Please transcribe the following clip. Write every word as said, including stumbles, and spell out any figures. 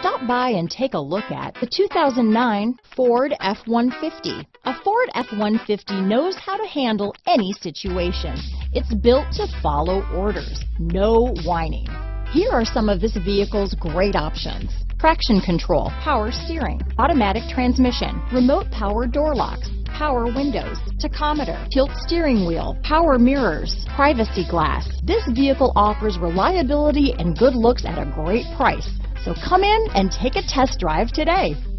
Stop by and take a look at the two thousand nine Ford F one fifty. A Ford F one fifty knows how to handle any situation. It's built to follow orders, no whining. Here are some of this vehicle's great options: traction control, power steering, automatic transmission, remote power door locks, power windows, tachometer, tilt steering wheel, power mirrors, privacy glass. This vehicle offers reliability and good looks at a great price. So come in and take a test drive today.